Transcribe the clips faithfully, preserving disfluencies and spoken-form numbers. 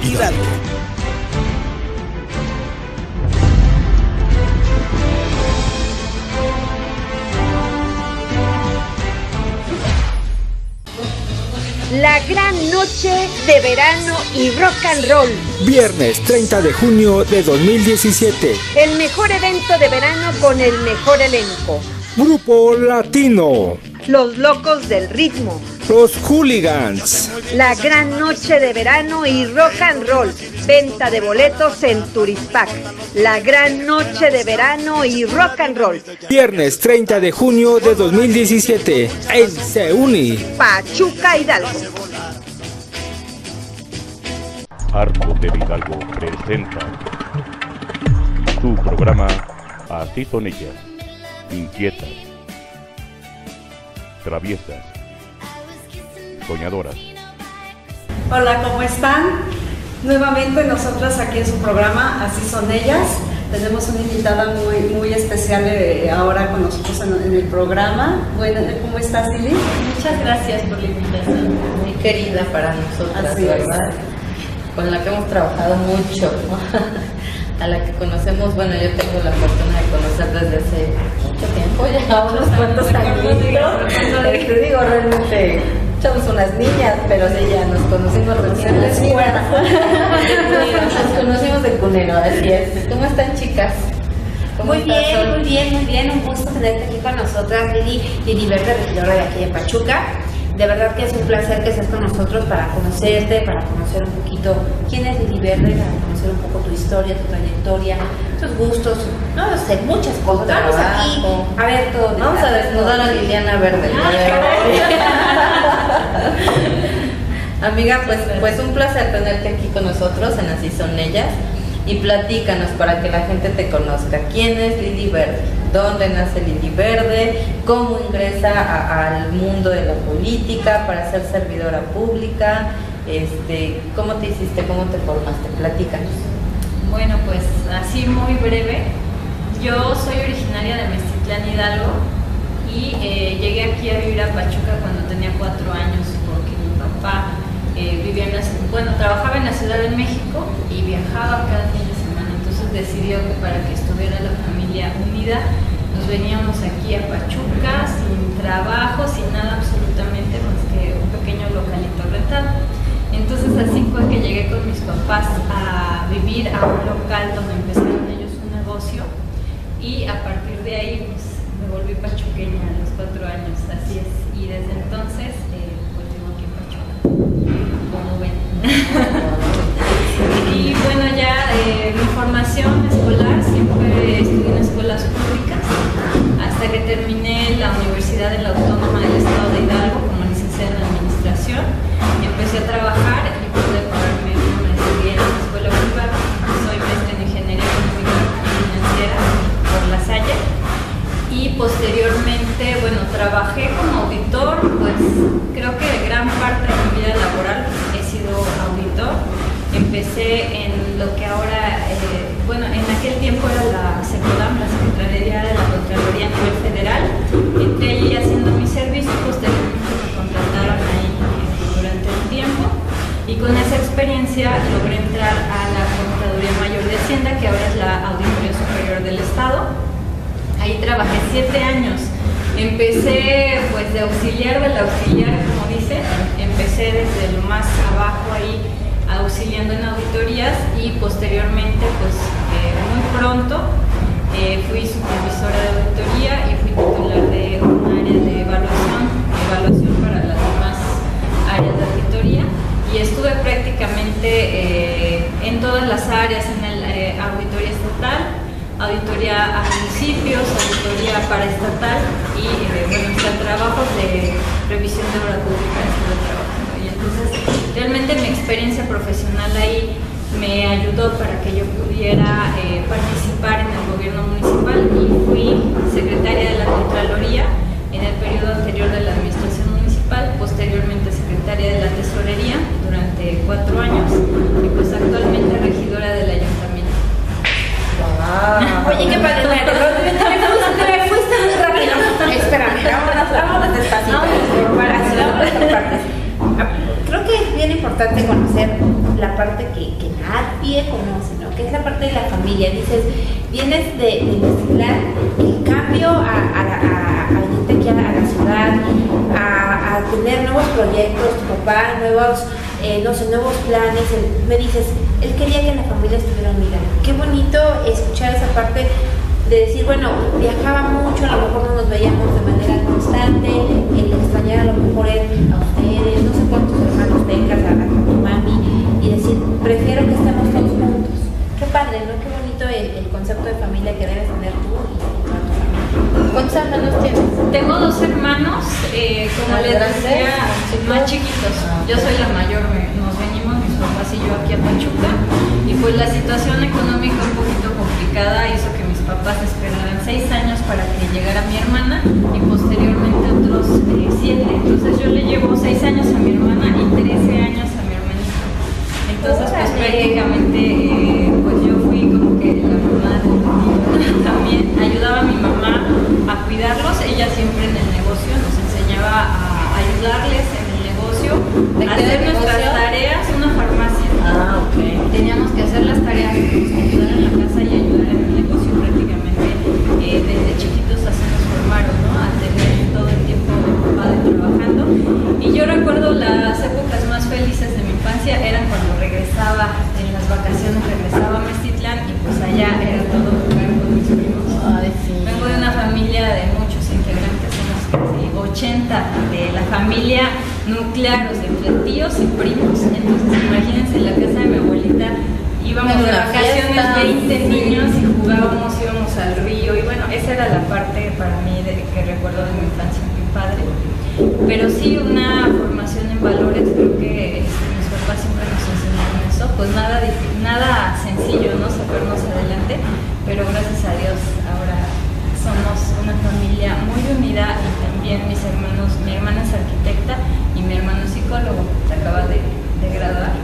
Hidalgo. La gran noche de verano y rock and roll. Viernes treinta de junio de dos mil diecisiete. El mejor evento de verano con el mejor elenco. Grupo Latino. Los Locos del Ritmo. Los Hooligans. La gran noche de verano y rock and roll. Venta de boletos en Turispac. La gran noche de verano y rock and roll. Viernes treinta de junio de dos mil diecisiete en Seuni, Pachuca, Hidalgo. Arcos del Hidalgo presenta su programa Así son ellas, inquietas, traviesas, soñadoras. Hola, ¿cómo están? Nuevamente nosotras aquí en su programa Así son ellas. Tenemos una invitada muy, muy especial eh, ahora con nosotros en, en el programa. Bueno, ¿cómo estás, Lili? Muchas gracias por la invitación, muy querida para nosotras, Así ¿verdad? Es. Con la que hemos trabajado mucho, a la que conocemos, bueno, yo tengo la fortuna de conocer desde hace mucho tiempo, ya unos cuantos años. Te digo, realmente somos unas niñas, pero sí, ya nos conocimos recién en la escuela. Nos conocimos de cunero, así es. ¿Cómo están, chicas? Muy bien, Sol? muy bien, muy bien. Un gusto tenerte aquí con nosotras, Lili, Lili Verde, regidora de aquí de Pachuca. De verdad que es un placer que estés con nosotros para conocerte, para conocer un poquito quién es Lili Verde, para conocer un poco tu historia, tu trayectoria, tus gustos, no lo sé, muchas cosas. Vamos aquí a ver todo. Vamos a desnudar a Liliana Verde. Amiga, pues, pues un placer tenerte aquí con nosotros en Así son ellas. Y platícanos para que la gente te conozca. ¿Quién es Lili Verde? ¿Dónde nace Lili Verde? ¿Cómo ingresa a, al mundo de la política para ser servidora pública? Este, ¿Cómo te hiciste? ¿Cómo te formaste? Platícanos. Bueno, pues así muy breve. Yo soy originaria de Meztitlán, Hidalgo, y eh, llegué aquí a vivir a Pachuca cuando tenía cuatro años porque mi papá Eh, vivía en la, bueno, trabajaba en la Ciudad de México y viajaba cada fin de semana, entonces decidió que para que estuviera la familia unida nos veníamos aquí a Pachuca sin trabajo, sin nada absolutamente más que un pequeño localito rentado. Entonces así fue que llegué con mis papás a vivir a un local donde empezaron ellos un negocio y a partir de ahí pues me volví pachuqueña a los cuatro años, así es, y desde entonces eh, pues vivo aquí en Pachuca, como ven. Y bueno, ya eh, mi formación escolar, siempre estudié en escuelas públicas hasta que terminé la Universidad de la Autónoma del Estado de Hidalgo como licenciada en Administración. Empecé a trabajar y pude pagarme una maestría en la escuela privada. Soy maestra en Ingeniería Económica y Financiera por La Salle. Y posteriormente, bueno, trabajé como auditor, pues creo que gran parte de mi vida laboral he sido auditor. Empecé en lo que ahora, eh, bueno, en aquel tiempo era la SECODAM, la Secretaría de la Contraloría a nivel federal. Entré allí haciendo mi servicio, posteriormente me contrataron ahí durante un tiempo. Y con esa experiencia logré entrar a la Contraloría Mayor de Hacienda, que ahora es la Auditoría Superior del Estado. Ahí trabajé siete años. Empecé pues de auxiliar del auxiliar, como dicen. Empecé desde lo más abajo ahí auxiliando en auditorías y posteriormente pues eh, muy pronto eh, fui supervisora de auditoría y fui titular de un área de evaluación, evaluación para las demás áreas de auditoría y estuve prácticamente eh, en todas las áreas, en la eh, auditoría estatal, auditoría a municipios, auditoría paraestatal y eh, bueno, o sea, trabajos de revisión de obra pública estuve trabajando. Y entonces realmente mi experiencia profesional ahí me ayudó para que yo pudiera eh, participar en el gobierno municipal y fui secretaria de la Contraloría en el periodo anterior de la administración municipal, posteriormente secretaria de la Tesorería durante cuatro años y pues actualmente regidora del ayuntamiento. Wow. Oye, qué padre, te me fuiste muy rápido. Espérame, vámonos, vámonos despacito. Vámonos por partes. Creo que es bien importante conocer la parte que, que nadie conoce, ¿no? Que es la parte de la familia. Dices, vienes de, de mezclar el cambio a, a, a, a venirte aquí a la, a la ciudad, a, a tener nuevos proyectos, tu papá, nuevos, eh, no sé, nuevos planes. Él, me dices, él quería que la familia estuviera unida. Qué bonito escuchar esa parte de decir, bueno, viajaba mucho, a lo mejor no nos veíamos de manera constante, el extrañar a lo mejor él a ustedes, no sé cuántos hermanos tengas, a, a tu mami, y decir, prefiero que estemos todos juntos. Qué padre, ¿no? Qué bonito el, el concepto de familia que debes tener tú y tu familia. ¿Cuántos hermanos tienes? Tengo dos hermanos, eh, como les decía, más chiquitos. Yo soy la mayor, me, nos venimos mis papás y yo aquí a Pachuca, y pues la situación económica un poquito complicada hizo que mis papás esperaran seis años para que llegara mi hermana y posteriormente otros eh, siete. Entonces yo le llevo seis años a mi hermana y trece años a mi hermanita. Entonces pues prácticamente eh, pues yo fui como que la mamá también ayudaba a mi mamá a cuidarlos. Ella siempre en el negocio nos enseñaba a ayudarles en el negocio, a hacer nuestras tareas, una farmacia. Ah, ok. Teníamos que hacer las tareas, ayudar en la casa y ayudar en el negocio prácticamente. Eh, desde chiquitos así nos formaron, ¿no? A tener todo el tiempo mi padre trabajando. Y yo recuerdo las épocas más felices de mi infancia eran cuando regresaba en las vacaciones, regresaba a Mestitlán y pues allá era todo jugar con mis primos. Ay, sí. Vengo de una familia de muchos integrantes, somos casi ochenta de la familia nuclear, o sea, entre tíos y primos. Entonces imagínense, en la casa de mi abuelita íbamos de vacaciones veinte niños y jugábamos, íbamos al río, y bueno, esa era la parte para mí de, que recuerdo de mi infancia muy padre. Pero sí, una formación en valores, creo que este, mis papás siempre nos enseñaron eso, pues nada, nada sencillo, ¿no? Sacarnos adelante, pero gracias a Dios ahora somos una familia muy unida, y también mis hermanos, mi hermana es arquitecta y mi hermano es psicólogo, se acaba de, de graduar,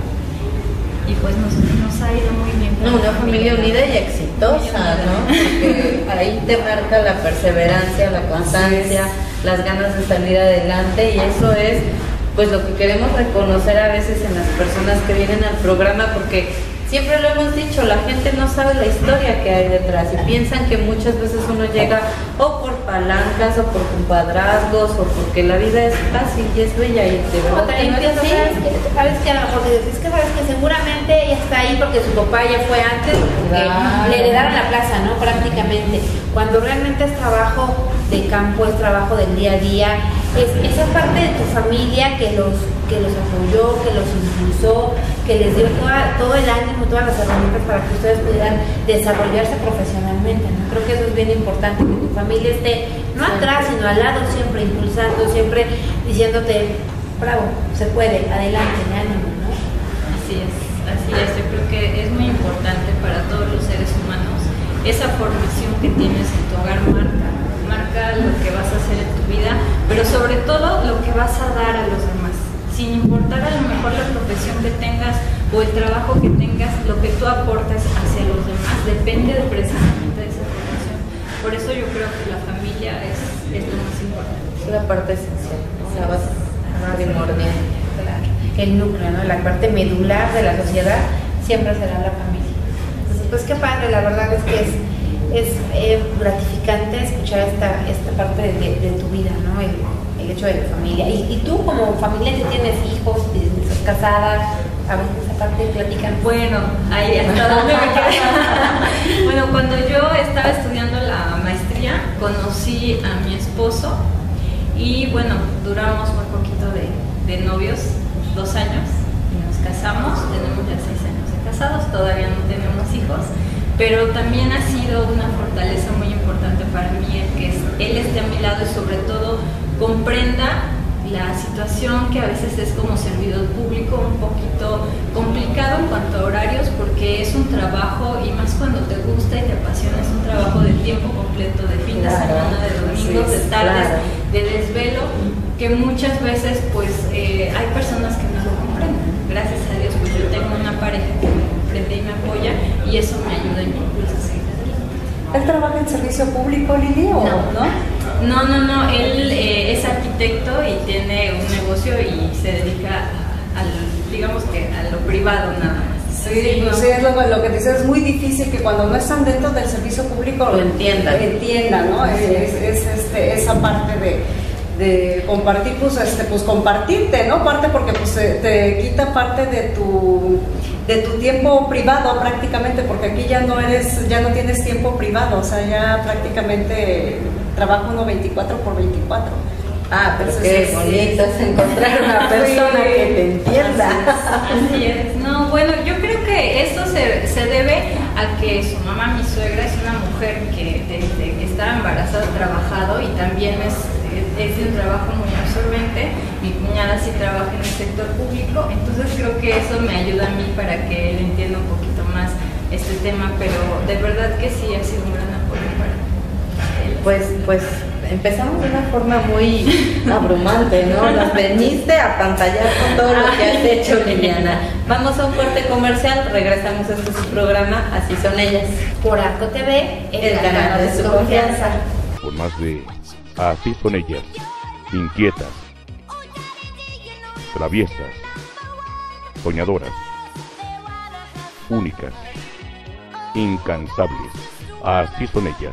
y pues nos, nos ha ido muy bien. No, una familia unida y exitosa, ¿no? Porque ahí te marca la perseverancia, la constancia, las ganas de salir adelante, y eso es pues lo que queremos reconocer a veces en las personas que vienen al programa, porque siempre lo hemos dicho, la gente no sabe la historia que hay detrás y piensan que muchas veces uno llega o por palancas o por compadrazgos o porque la vida es fácil y es bella, y de verdad que no es así. Sabes que, sabes que a lo mejor dices, es que sabes que seguramente ella está ahí porque su papá ya fue antes, porque claro, le heredaron la plaza, ¿no? Prácticamente. Cuando realmente es trabajo de campo, es trabajo del día a día, es esa parte de tu familia que los que los apoyó, que los impulsó, que les dio toda, todo el ánimo, todas las herramientas para que ustedes pudieran desarrollarse profesionalmente, ¿no? Creo que eso es bien importante, que tu familia esté no atrás, sino al lado, siempre impulsando, siempre diciéndote, bravo, se puede, adelante, ánimo, ¿no? Así es, así es. Yo creo que es muy importante para todos los seres humanos esa formación que tienes en tu hogar, marca, marca lo que vas a hacer en tu vida, pero sobre todo lo que vas a dar a los demás. Sin importar a lo mejor la profesión que tengas o el trabajo que tengas, lo que tú aportes hacia los demás depende de precisamente de esa formación. Por eso yo creo que la familia es, es lo más importante. Es la parte esencial, la base primordial. Claro. El núcleo, ¿no? La parte medular de la sociedad siempre será la familia. Entonces, pues qué padre, la verdad es que es, es eh, gratificante escuchar esta, esta parte de, de, de tu vida, ¿no? El, el hecho de la familia. Y, y tú como familia, si tienes hijos, si estás casada, a veces esa parte platican. Bueno, ahí hasta dónde me quedé. Bueno, cuando yo estaba estudiando la maestría, conocí a mi esposo y bueno, duramos muy poquito de, de novios, dos años, y nos casamos. Tenemos ya seis años de casados, todavía no tenemos hijos, pero también ha sido una fortaleza muy importante para mí el que él esté a mi lado y sobre todo comprenda la situación que a veces es como servidor público un poquito complicado en cuanto a horarios, porque es un trabajo, y más cuando te gusta y te apasiona, es un trabajo de tiempo completo, de fin de semana, de domingos, de tardes, de desvelo, que muchas veces pues eh, hay personas que no lo comprenden. Gracias a Dios pues yo tengo una pareja que me comprende y me apoya, y eso me ayuda y me impulsa a seguir adelante. ¿Él trabaja en servicio público, Lili, o no? ¿no? No, no, no, él eh, es arquitecto y tiene un negocio y se dedica al digamos que a lo privado nada más. Sí, sí, pues sí, es lo, lo que te dice, es muy difícil que cuando no están dentro del servicio público lo entiendan, entiendan, ¿no? Es, es, es este, esa parte de, de compartir, pues, este, pues compartirte, ¿no? Parte porque pues te, te quita parte de tu de tu tiempo privado prácticamente, porque aquí ya no eres, ya no tienes tiempo privado, o sea, ya prácticamente trabaja uno veinticuatro por veinticuatro. Ah, pero qué bonito es encontrar una persona sí, que te entienda. Así es. Así es. No, bueno, yo creo que esto se, se debe a que su mamá, mi suegra, es una mujer que desde que estaba embarazada ha trabajado y también es, es de un trabajo muy absorbente. Mi cuñada sí trabaja en el sector público, entonces creo que eso me ayuda a mí para que él entienda un poquito más este tema, pero de verdad que sí ha sido un gran apoyo para él. Pues, pues empezamos de una forma muy abrumante, ¿no? Nos veniste a pantallar con todo lo que has hecho, Liliana. Vamos a un corte comercial, regresamos a este su programa, Así Son Ellas. Por Arco T V, el, el canal, canal de su confianza. Con más de Así Son Ellas, inquietas, traviesas, soñadoras, únicas, incansables. Así son ellas.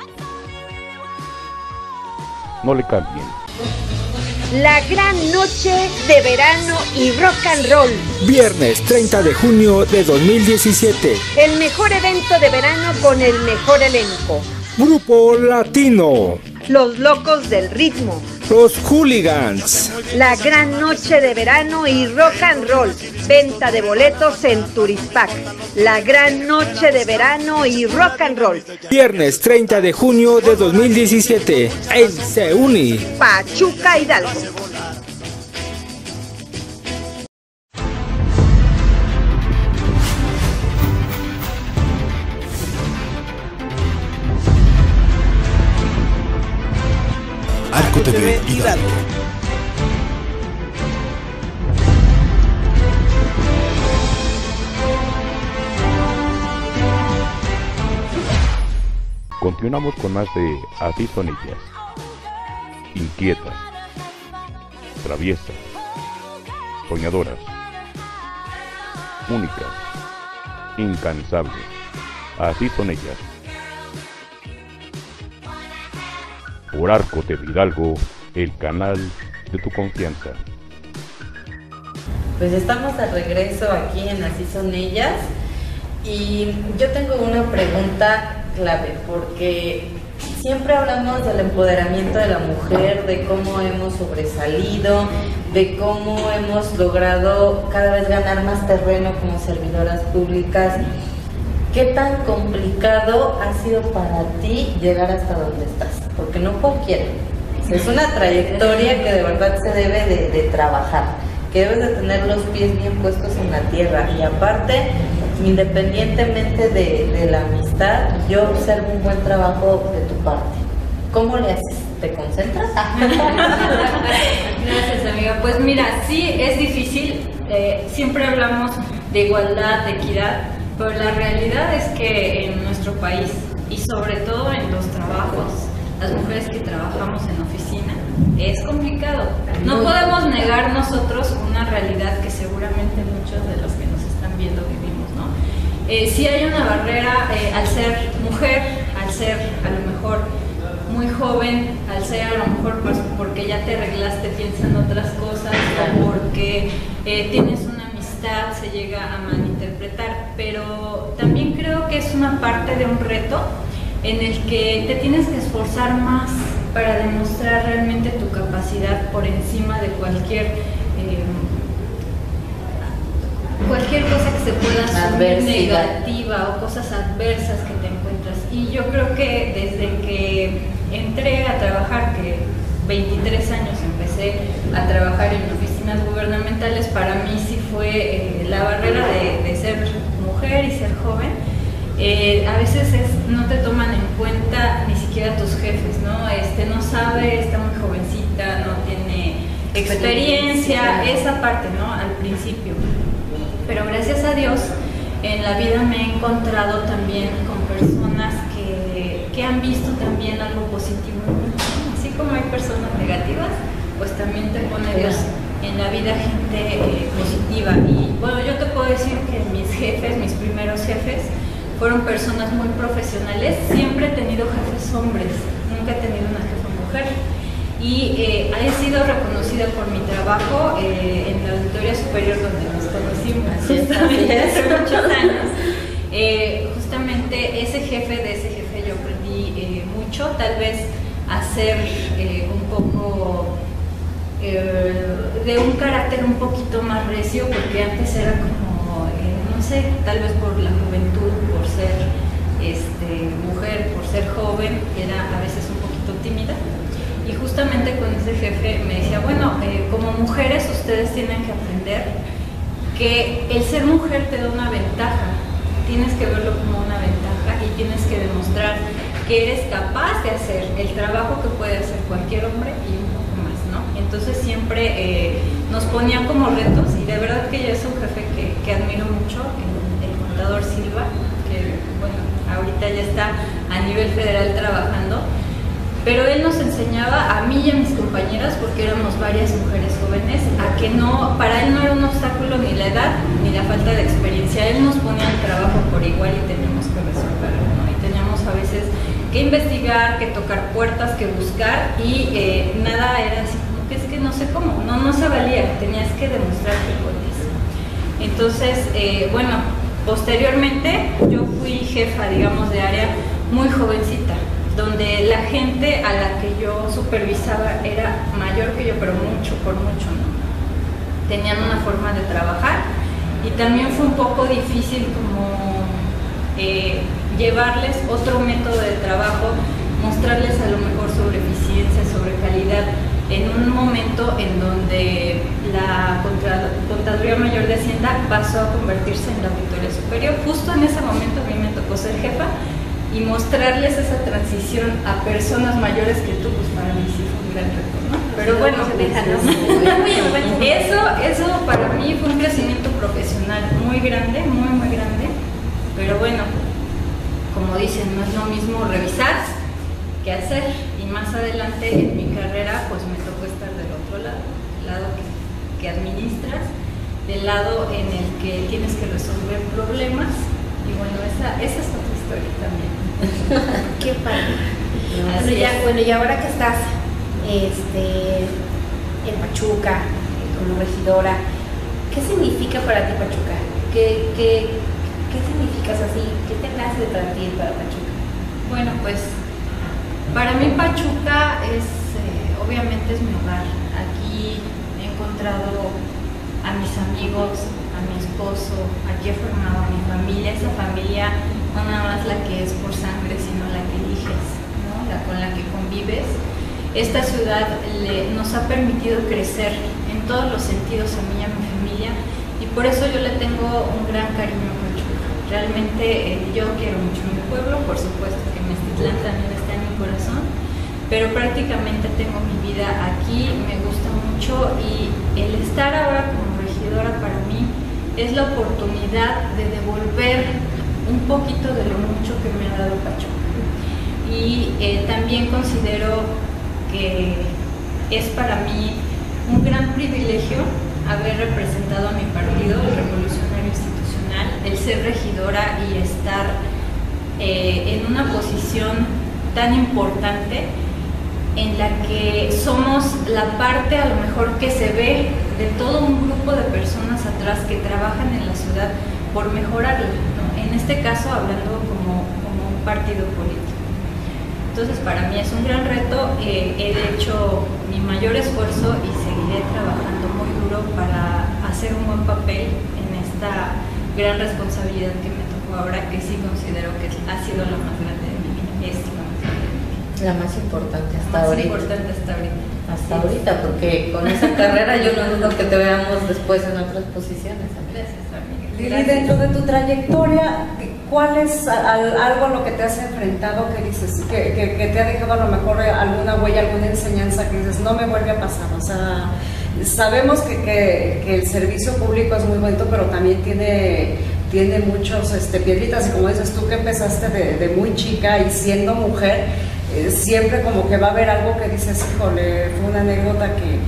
No le cambien. La gran noche de verano y rock and roll. Viernes treinta de junio de dos mil diecisiete. El mejor evento de verano con el mejor elenco. Grupo Latino. Los Locos del Ritmo. Los Hooligans. La gran noche de verano y rock and roll. Venta de boletos en Turispac. La gran noche de verano y rock and roll. Viernes treinta de junio de dos mil diecisiete en Seuni, Pachuca, Hidalgo. Arco T V Hidalgo. Continuamos con más de Así Son Ellas. Inquietas, traviesas, soñadoras, únicas, incansables. Así son ellas. Por Arco T V Hidalgo, el canal de tu confianza. Pues estamos de regreso aquí en Así Son Ellas y yo tengo una pregunta clave porque siempre hablamos del empoderamiento de la mujer, de cómo hemos sobresalido, de cómo hemos logrado cada vez ganar más terreno como servidoras públicas. ¿Qué tan complicado ha sido para ti llegar hasta donde estás? Porque no cualquiera. Es una trayectoria que de verdad se debe de, de trabajar, que debes de tener los pies bien puestos en la tierra y aparte, independientemente de, de la amistad, yo observo un buen trabajo de tu parte. ¿Cómo le haces? ¿Te concentras? Gracias, amiga. Pues mira, sí es difícil. Eh, siempre hablamos de igualdad, de equidad, pero la realidad es que en nuestro país y sobre todo en los trabajos, las mujeres que trabajamos en oficina, es complicado. No podemos negar nosotros una realidad que seguramente muchos de los que nos están viendo vivimos, ¿no? Eh, sí hay una barrera eh, al ser mujer, al ser a lo mejor muy joven, al ser a lo mejor pues, porque ya te arreglaste, piensa en otras cosas, o porque eh, tienes una amistad, se llega a malinterpretar, pero también creo que es una parte de un reto en el que te tienes que esforzar más para demostrar realmente tu capacidad por encima de cualquier eh, cualquier cosa que se pueda asumir negativa o cosas adversas que te encuentras. Y yo creo que desde que entré a trabajar, que veintitrés años empecé a trabajar en oficinas gubernamentales, para mí sí fue eh, la barrera de, de ser mujer y ser joven. Eh, a veces es, no te toman en cuenta ni siquiera tus jefes, ¿no? Este, no sabe, está muy jovencita, no tiene experiencia, esa parte, ¿no? Al principio. Pero gracias a Dios, en la vida me he encontrado también con personas que, que han visto también algo positivo en mí. Así como hay personas negativas, pues también te pone Dios en la vida gente eh, positiva. Y bueno, yo te puedo decir que mis jefes, mis primeros jefes, fueron personas muy profesionales. Siempre he tenido jefes hombres, nunca he tenido una jefa mujer. Y eh, he sido reconocida por mi trabajo eh, en la Auditoría Superior donde nos conocimos justamente hace muchos años. Eh, justamente ese jefe, de ese jefe yo aprendí eh, mucho, tal vez a ser eh, un poco eh, de un carácter un poquito más recio, porque antes era como, eh, no sé, tal vez por la juventud, por ser este, mujer, por ser joven, era a veces un poquito tímida. Y justamente con ese jefe me decía, bueno, eh, como mujeres ustedes tienen que aprender que el ser mujer te da una ventaja, tienes que verlo como una ventaja y tienes que demostrar que eres capaz de hacer el trabajo que puede hacer cualquier hombre y un poco más, ¿no? Entonces siempre eh, nos ponía como retos y de verdad que ella es un jefe que, que admiro mucho, el, el contador Silva, que bueno, ahorita ya está a nivel federal trabajando. Pero él nos enseñaba, a mí y a mis compañeras, porque éramos varias mujeres jóvenes, a que no, para él no era un obstáculo ni la edad ni la falta de experiencia. Él nos ponía el trabajo por igual y teníamos que resolverlo, ¿no? Y teníamos a veces que investigar, que tocar puertas, que buscar y eh, nada era así como que es que no sé cómo, no, no se valía, tenías que demostrar que podías. Entonces, eh, bueno, posteriormente yo fui jefa, digamos, de área muy jovencita, donde la gente a la que yo supervisaba era mayor que yo, pero mucho, por mucho, ¿no? Tenían una forma de trabajar y también fue un poco difícil como eh, llevarles otro método de trabajo, mostrarles a lo mejor sobre eficiencia, sobre calidad, en un momento en donde la Contraloría Mayor de Hacienda pasó a convertirse en la Auditoría Superior. Justo en ese momento a mí me tocó ser jefa y mostrarles esa transición a personas mayores que tú, pues para mí sí fue un gran reto, ¿no? Pero bueno, eso, eso para mí fue un crecimiento profesional muy grande, muy, muy grande, pero bueno, como dicen, no es lo mismo revisar que hacer, y más adelante en mi carrera pues me tocó estar del otro lado, el lado que, que administras, del lado en el que tienes que resolver problemas, y bueno, esa, esa es otra historia también. Qué padre. Bueno, ya, bueno, y ahora que estás este, en Pachuca, como regidora, ¿qué significa para ti Pachuca? ¿Qué, qué, qué significas así? ¿Qué te nace para ti para Pachuca? Bueno, pues para mí Pachuca es, eh, obviamente es mi hogar. Aquí he encontrado a mis amigos, a mi esposo, aquí he formado a mi familia, esa familia no nada más la que es por sangre, sino la que eliges, ¿no? La con la que convives. Esta ciudad le, nos ha permitido crecer en todos los sentidos a mí y a mi familia, y por eso yo le tengo un gran cariño a Pachuca. Realmente eh, yo quiero mucho mi pueblo, por supuesto que Meztitlán también está en mi corazón, pero prácticamente tengo mi vida aquí, me gusta mucho, y el estar ahora como regidora para mí es la oportunidad de devolver un poquito de lo mucho que me ha dado Pachuca. Y eh, también considero que es para mí un gran privilegio haber representado a mi partido, el Revolucionario Institucional, el ser regidora y estar eh, en una posición tan importante en la que somos la parte a lo mejor que se ve de todo un grupo de personas atrás que trabajan en la ciudad por mejorarla, ¿no? En este caso hablando como, como un partido político. Entonces para mí es un gran reto, eh, he hecho mi mayor esfuerzo y seguiré trabajando muy duro para hacer un buen papel en esta gran responsabilidad que me tocó ahora, que sí considero que ha sido la más grande de mi vida, es la más grande de mi vida. La más importante hasta la más ahorita. importante hasta ahorita. Hasta sí. Ahorita, porque con esa carrera yo no dudo que te veamos después en otras posiciones. Gracias, amiga. Lili, dentro de tu trayectoria, ¿cuál es al, algo a lo que te has enfrentado que dices, que, que, que te ha dejado a lo mejor alguna huella, alguna enseñanza que dices, no me vuelve a pasar? O sea, sabemos que, que, que el servicio público es muy bonito, pero también tiene, tiene muchos este, piedritas, y como dices tú que empezaste de, de muy chica y siendo mujer, eh, siempre como que va a haber algo que dices, híjole, fue una anécdota que,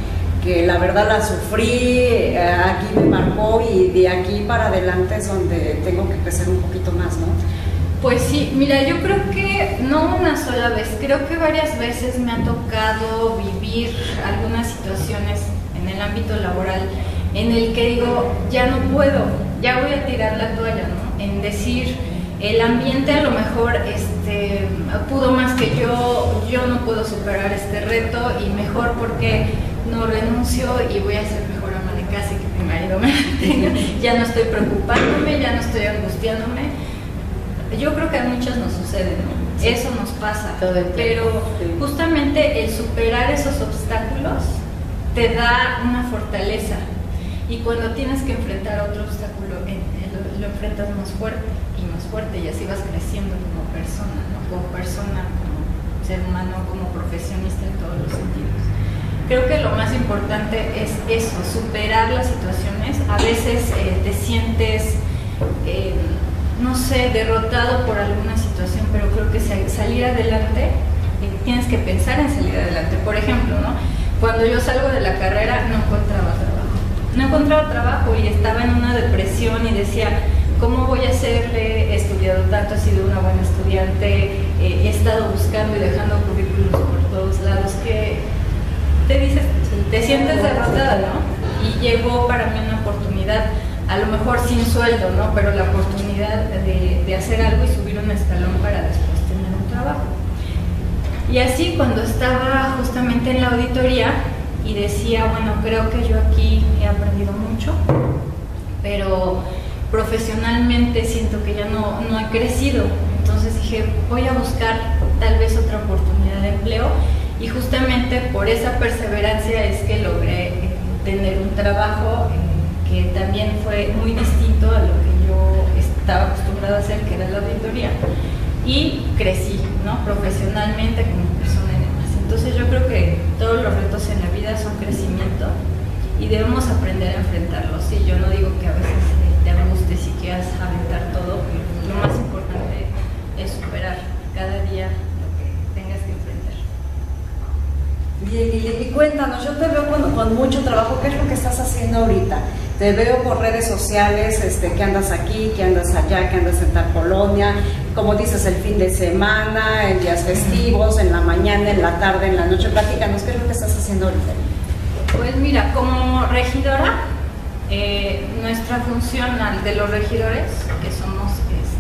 que la verdad la sufrí, eh, aquí me marcó y de aquí para adelante es donde tengo que crecer un poquito más, ¿no? Pues sí, mira, yo creo que no una sola vez, creo que varias veces me ha tocado vivir algunas situaciones en el ámbito laboral en el que digo, ya no puedo, ya voy a tirar la toalla, ¿no? En decir, el ambiente a lo mejor este, pudo más que yo, yo no puedo superar este reto y mejor porque no renuncio y voy a ser mejor ama de casa y que mi marido me mantenga, ya no estoy preocupándome, ya no estoy angustiándome. Yo creo que a muchos nos sucede, ¿no? Sí. Eso nos pasa, pero sí. Justamente el superar esos obstáculos te da una fortaleza y cuando tienes que enfrentar otro obstáculo en, en lo, lo enfrentas más fuerte y más fuerte y así vas creciendo como persona, ¿no? Como persona, como ser humano, como profesionista en todos los sentidos. Creo que lo más importante es eso, superar las situaciones. A veces eh, te sientes... Eh, no sé, derrotado por alguna situación, pero creo que salir adelante, eh, tienes que pensar en salir adelante. Por ejemplo, ¿no? Cuando yo salgo de la carrera no encontraba trabajo, no encontraba trabajo y estaba en una depresión y decía, ¿cómo voy a hacerle? He estudiado tanto, he sido una buena estudiante, eh, he estado buscando y dejando currículos por todos lados, que te dices, te sientes derrotada, ¿no? Y llegó para mí una oportunidad, a lo mejor sin sueldo, ¿no? Pero la oportunidad de, de hacer algo y subir un escalón para después tener un trabajo. Y así cuando estaba justamente en la auditoría y decía, bueno, creo que yo aquí he aprendido mucho, pero profesionalmente siento que ya no, no he crecido. Entonces dije, voy a buscar tal vez otra oportunidad de empleo y justamente por esa perseverancia es que logré eh, tener un trabajo eh, que también fue muy distinto a lo que yo estaba acostumbrada a hacer, que era la auditoría, y crecí, ¿no? Profesionalmente como persona y demás. Entonces yo creo que todos los retos en la vida son crecimiento y debemos aprender a enfrentarlos. Sí, yo no digo que a veces te angusties y quieras aventar todo, pero lo más importante es superar cada día lo que tengas que enfrentar. Bien, y, y cuéntanos, yo te veo con, con mucho trabajo, ¿qué es lo que estás haciendo ahorita? Te veo por redes sociales, este, que andas aquí, que andas allá, que andas en tal colonia, como dices, el fin de semana, en días festivos, en la mañana, en la tarde, en la noche. Platícanos, ¿qué es lo que estás haciendo ahorita? Pues mira, como regidora, eh, nuestra función de los regidores, que somos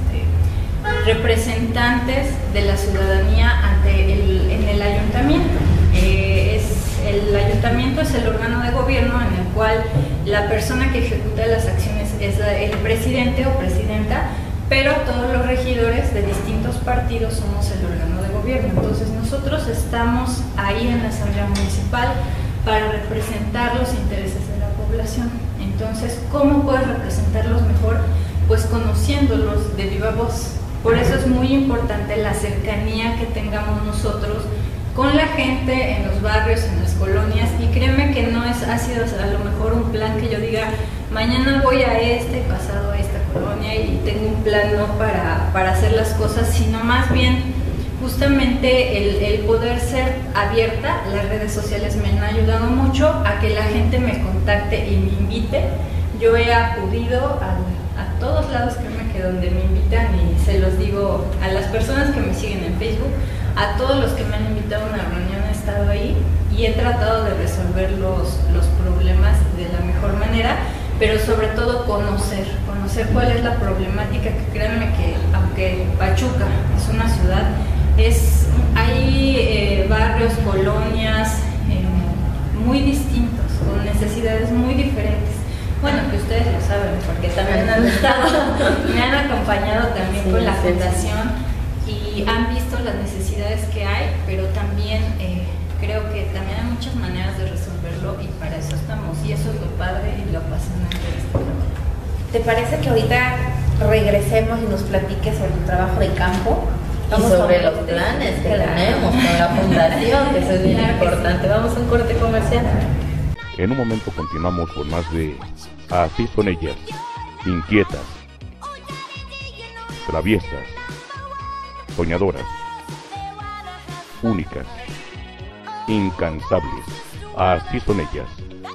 este, representantes de la ciudadanía ante el, en el ayuntamiento. Eh, es, el ayuntamiento es el órgano de gobierno en el cual la persona que ejecuta las acciones es la, el presidente o presidenta, pero todos los regidores de distintos partidos somos el órgano de gobierno. Entonces nosotros estamos ahí en la Asamblea Municipal para representar los intereses de la población. Entonces, ¿cómo puedes representarlos mejor? Pues conociéndolos de viva voz. Por eso es muy importante la cercanía que tengamos nosotros con la gente en los barrios, en las colonias, y créeme que no es, ha sido a lo mejor un plan que yo diga, mañana voy a este, pasado a esta colonia y tengo un plan no para, para hacer las cosas, sino más bien justamente el, el poder ser abierta. Las redes sociales me han ayudado mucho a que la gente me contacte y me invite. Yo he acudido a, a todos lados que me que donde me invitan y se los digo a las personas que me siguen en Facebook, a todos los que me han invitado a una reunión he estado ahí y he tratado de resolver los, los problemas de la mejor manera, pero sobre todo conocer, conocer cuál es la problemática, que créanme que aunque Pachuca es una ciudad, es, hay eh, barrios, colonias eh, muy distintos, con necesidades muy diferentes. Bueno, que ustedes lo saben, porque también han estado, me han acompañado también sí, con la sí, fundación y han visto las necesidades que hay, pero también eh, creo que también hay muchas maneras de resolverlo y para eso estamos, y eso es lo padre y lo apasionante de este programa. ¿Te parece que ahorita regresemos y nos platiques sobre tu trabajo de campo? Y sobre los planes que tenemos con la fundación, que eso es bien importante. Vamos a un corte comercial. En un momento continuamos con más de Así son ellas, inquietas, traviesas, soñadoras, únicas, incansables. Así son ellas.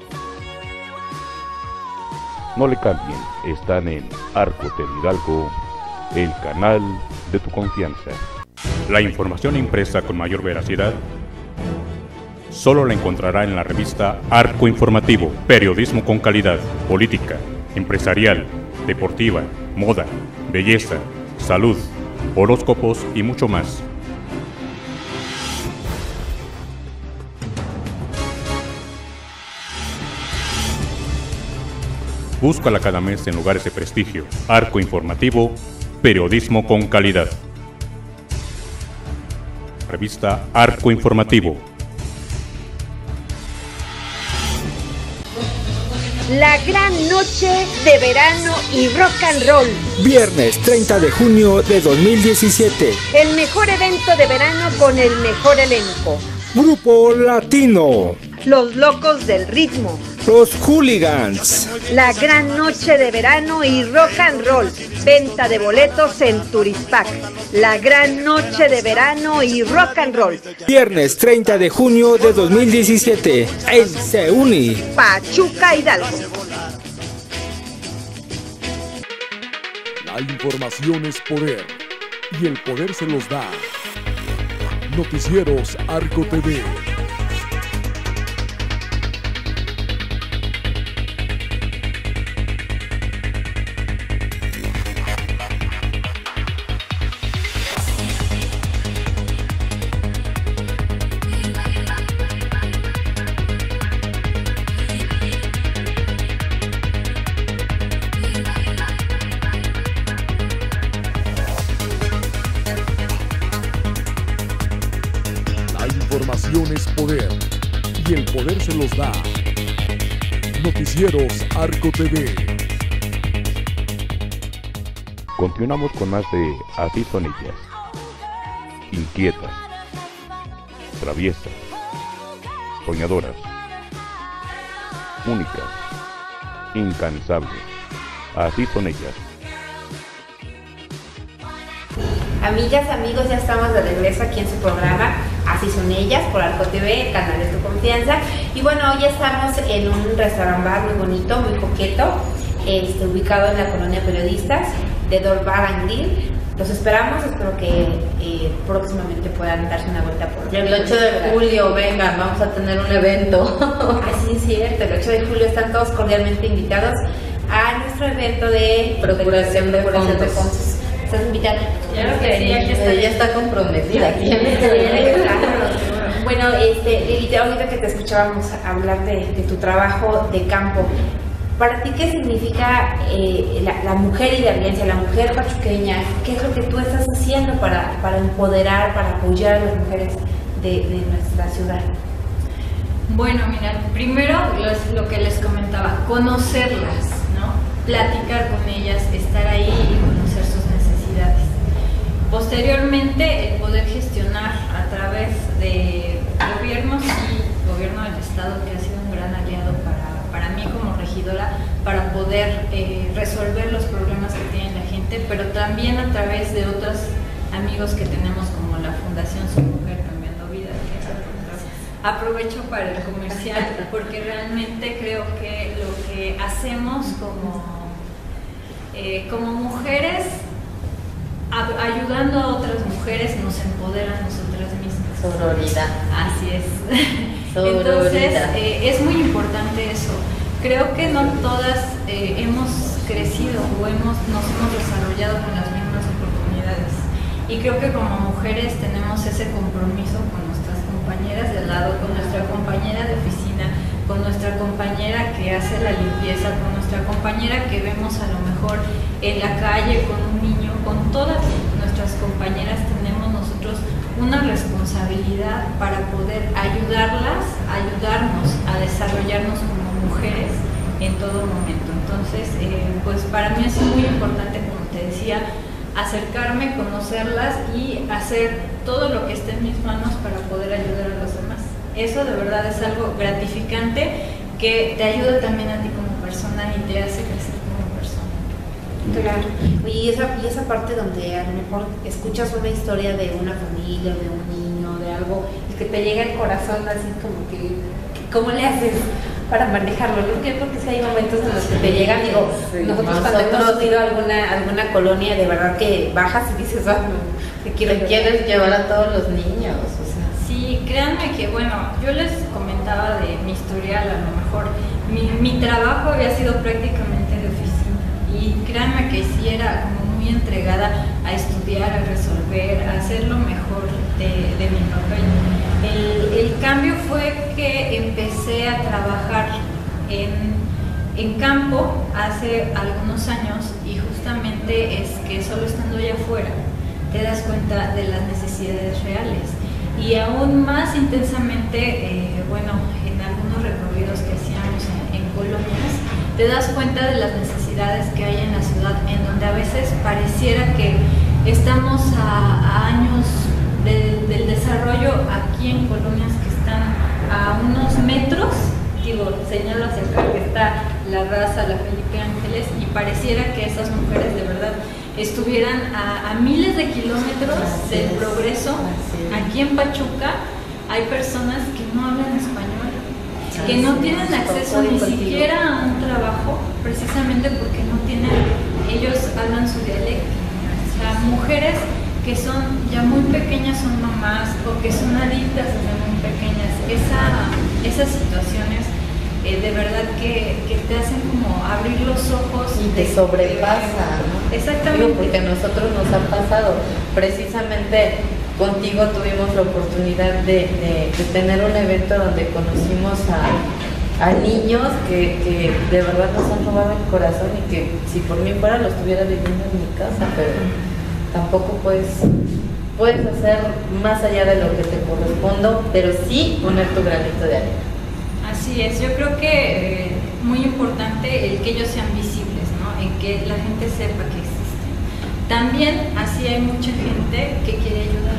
No le cambien, están en Arco T V Hidalgo, el canal de tu confianza. La información impresa con mayor veracidad solo la encontrará en la revista Arco Informativo, periodismo con calidad, política, empresarial, deportiva, moda, belleza, salud, horóscopos y mucho más. Búscala cada mes en lugares de prestigio. Arco Informativo, periodismo con calidad. Revista Arco Informativo. La gran noche de verano y rock and roll. Viernes treinta de junio de dos mil diecisiete. El mejor evento de verano con el mejor elenco. Grupo Latino. Los Locos del Ritmo. Los Hooligans. La gran noche de verano y rock and roll. Venta de boletos en Turispac. La gran noche de verano y rock and roll. Viernes treinta de junio de dos mil diecisiete en Seuni, Pachuca, Hidalgo. La información es poder y el poder se los da. Noticieros Arco T V. La información es poder y el poder se los da. Noticieros Arco T V. Continuamos con más de Así son ellas. Inquietas, traviesas, soñadoras, únicas, incansables. Así son ellas. Amigas, amigos, ya estamos de regreso aquí en su programa Así son ellas, por Arco T V, el canal de tu confianza. Y bueno, hoy estamos en un restaurant bar muy bonito, muy coqueto, este, ubicado en la colonia Periodistas de Door Bar and Grill. Los esperamos, espero que eh, próximamente puedan darse una vuelta por El ocho de julio, vengan, vamos a tener un evento. Así es cierto, el ocho de julio están todos cordialmente invitados a nuestro evento de Procuración de Procuración de fondos. fondos. Estás invitada. Ya lo quería, que está, ella está comprometida. Aquí en este Bueno, este, Lili, ahorita que te escuchábamos hablar de, de tu trabajo de campo, ¿para ti qué significa eh, la, la mujer y la violencia, la mujer pachuqueña? ¿Qué es lo que tú estás haciendo para, para empoderar, para apoyar a las mujeres de, de nuestra ciudad? Bueno, mira, primero los- lo que les comentaba, conocerlas, ¿no? Platicar con ellas, estar ahí y conocer sus necesidades. Posteriormente, el poder gestionar a través de gobiernos y gobierno del Estado, que ha sido un gran aliado para, para mí como regidora, para poder eh, resolver los problemas que tiene la gente, pero también a través de otros amigos que tenemos como la Fundación Su Mujer Cambiando Vidas. Que aprovecho para el comercial porque realmente creo que lo que hacemos como, eh, como mujeres, a- ayudando a otras mujeres, nos empodera a nosotras mismas. Sororidad. Así es. Sororidad. Entonces, eh, es muy importante eso. Creo que no todas eh, hemos crecido o hemos, nos hemos desarrollado con las mismas oportunidades. Y creo que como mujeres tenemos ese compromiso con nuestras compañeras de lado, con nuestra compañera de oficina, con nuestra compañera que hace la limpieza, con nuestra compañera que vemos a lo mejor en la calle con un niño, con todas nuestras compañeras tenemos nosotros una responsabilidad para poder ayudarlas, ayudarnos a desarrollarnos como mujeres en todo momento. Entonces, eh, pues para mí es muy importante, como te decía, acercarme, conocerlas y hacer todo lo que esté en mis manos para poder ayudar a los demás. Eso de verdad es algo gratificante que te ayuda también a ti como persona y te hace crecer como persona. Claro. Oye, y esa, y esa parte donde a lo mejor escuchas una historia de una familia, de un niño, de algo, y que te llega el corazón así como que, que ¿cómo le haces? para manejarlo. Yo creo que sí hay momentos en los que te llegan, digo, sí, nosotros cuando hemos ido a alguna, alguna colonia, de verdad que bajas y dices, ah, te quiero te quieres llevar a todos los niños, o sea. Sí, créanme que, bueno, yo les comentaba de mi historial, a lo mejor mi, mi trabajo había sido prácticamente de oficina, y créanme que sí era como muy entregada a estudiar, a resolver, a hacer lo mejor de, de mi papel. El, el cambio fue que empecé a trabajar en, en campo hace algunos años, y justamente es que solo estando allá afuera te das cuenta de las necesidades reales, y aún más intensamente, eh, bueno, en algunos recorridos que hacíamos en, en colonias, te das cuenta de las necesidades que hay en la ciudad, en donde a veces pareciera que estamos a, a años de, del desarrollo aquí en colonias que están a unos metros, digo, señalo hacia acá que está La Raza, la Felipe Ángeles, y pareciera que esas mujeres de verdad estuvieran a, a miles de kilómetros del progreso. Aquí en Pachuca hay personas que no hablan español, que no tienen acceso ni siquiera a un trabajo, precisamente porque no tienen, ellos hablan su dialecto. O sea, mujeres que son ya muy pequeñas son mamás, o que son adictas desde muy pequeñas. Esa, esas situaciones eh, de verdad que, que te hacen como abrir los ojos. Y te sobrepasa, ¿no? Exactamente. Digo, porque a nosotros nos ha pasado, precisamente contigo tuvimos la oportunidad de, de, de tener un evento donde conocimos a, a niños que, que de verdad nos han robado el corazón, y que si por mí fuera lo estuviera viviendo en mi casa, pero tampoco puedes, puedes hacer más allá de lo que te corresponde, pero sí poner tu granito de arena. Así es, yo creo que eh, muy importante el que ellos sean visibles, ¿no? En que la gente sepa que existen. También así hay mucha gente que quiere ayudar,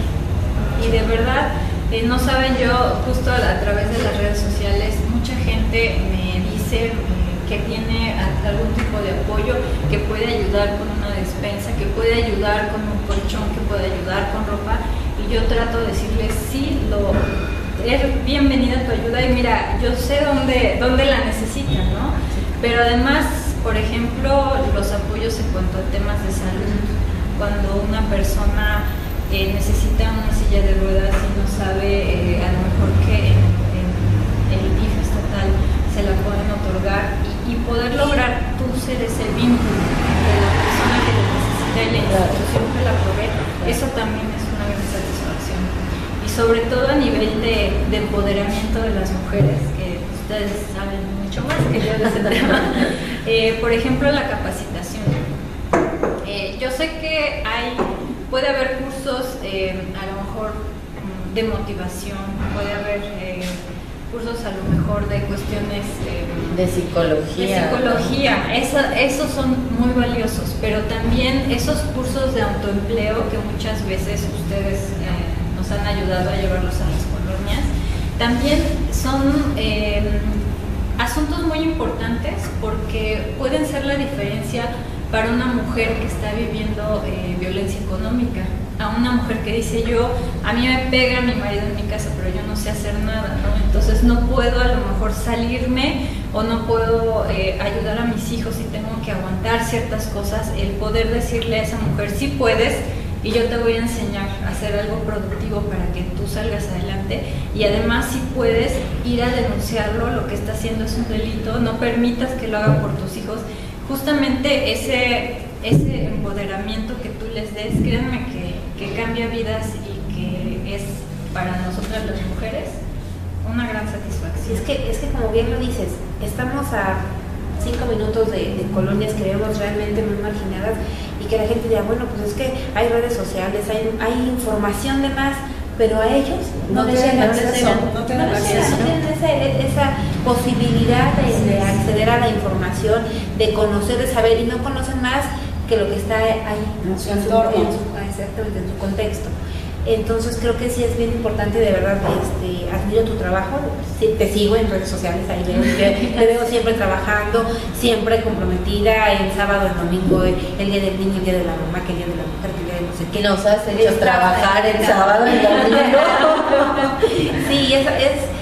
y de verdad eh, no saben, yo justo a, a través de las redes sociales mucha gente me dice eh, que tiene algún tipo de apoyo, que puede ayudar con una despensa, que puede ayudar con un colchón, que puede ayudar con ropa, y yo trato de decirles sí, lo es bienvenida tu ayuda, y mira, yo sé dónde, dónde la necesitan, ¿no? Pero además, por ejemplo, los apoyos en cuanto a temas de salud, cuando una persona eh, necesita una silla de ruedas y no sabe eh, a lo mejor que en, en el I F E estatal se la pueden otorgar, y, y poder lograr tú ser ese vínculo entre la persona que lo necesita y la institución que la provee, eso también es una gran satisfacción. Y sobre todo a nivel de, de empoderamiento de las mujeres, que ustedes saben mucho más que yo de ese tema. Eh, por ejemplo, la capacitación. Eh, yo sé que hay, puede haber cursos eh, a lo mejor de motivación, puede haber eh, cursos a lo mejor de cuestiones eh, de psicología. De psicología, Esa, esos son muy valiosos, pero también esos cursos de autoempleo que muchas veces ustedes eh, nos han ayudado a llevarlos a las colonias, también son eh, asuntos muy importantes, porque pueden ser la diferencia para una mujer que está viviendo eh, violencia económica, a una mujer que dice yo, a mí me pega mi marido en mi casa, pero yo no sé hacer nada, ¿no? Entonces no puedo a lo mejor salirme, o no puedo eh, ayudar a mis hijos y tengo que aguantar ciertas cosas. El poder decirle a esa mujer, sí puedes, y yo te voy a enseñar a hacer algo productivo para que tú salgas adelante, y además si puedes ir a denunciarlo, lo que está haciendo es un delito, no permitas que lo hagan por tus hijos. Justamente ese, ese empoderamiento que tú les des, créanme que, que cambia vidas, y que es para nosotras las mujeres una gran satisfacción. Es que, es que como bien lo dices, estamos a cinco minutos de, de colonias que vemos realmente muy marginadas, y que la gente dirá, bueno, pues es que hay redes sociales, hay, hay información de más, pero a ellos no, no les tienen acceso, no tienen no acceso, no tienen esa, esa posibilidad de, de acceder a la información, de conocer, de saber, y no conocen más que lo que está ahí en su entorno, en su, exactamente, en su contexto. Entonces creo que sí es bien importante, de verdad, este, admiro tu trabajo, sí, te sigo en redes sociales, ahí veo, te, te veo siempre trabajando, siempre comprometida, el sábado, el domingo, el, el día del niño, el día de la mamá, que el día de la mujer, que el día de no sé qué. Nos has hecho trabajar el sábado y el domingo. Sí, es, es algo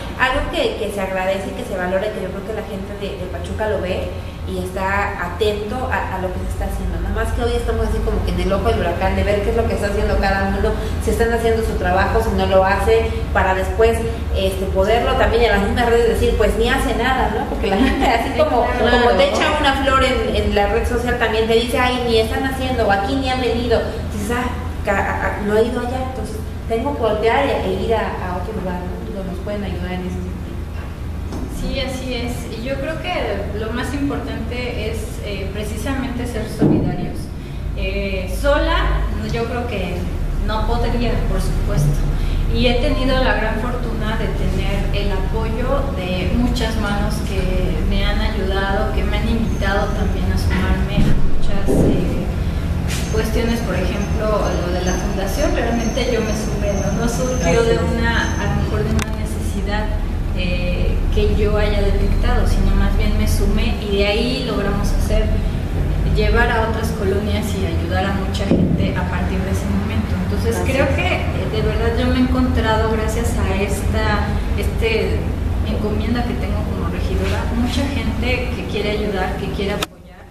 que, que se agradece y que se valore, que yo creo que la gente de, de Pachuca lo ve y está atento a, a lo que se está haciendo. Nada más que hoy estamos así como que en el ojo del huracán de ver qué es lo que está haciendo cada uno, si están haciendo su trabajo, si no lo hace, para después este, poderlo también en las mismas redes decir, pues ni hace nada, ¿no? Porque la gente así como, claro, como te echa una flor en, en la red social también te dice, ay, ni están haciendo, o aquí ni han venido. Dices, ah, no he ido allá, entonces tengo que voltear e ir a, a otro lugar, ¿no? Nos pueden ayudar en ese sentido. Sí, así es. Y yo creo que lo más importante es eh, precisamente ser solidarios. Eh, sola, yo creo que no podría, por supuesto. Y he tenido la gran fortuna de tener el apoyo de muchas manos que me han ayudado, que me han invitado también a sumarme a muchas eh, cuestiones, por ejemplo, lo de la fundación. Realmente yo me sumé, no, no surgió de una, a lo mejor de una necesidad eh, que yo haya detectado, sino más bien me sumé y de ahí logramos hacer, llevar a otras colonias y ayudar a mucha gente a partir de ese momento. Entonces gracias. Creo que eh, de verdad yo me he encontrado, gracias a esta este encomienda que tengo como regidora, mucha gente que quiere ayudar, que quiere apoyar,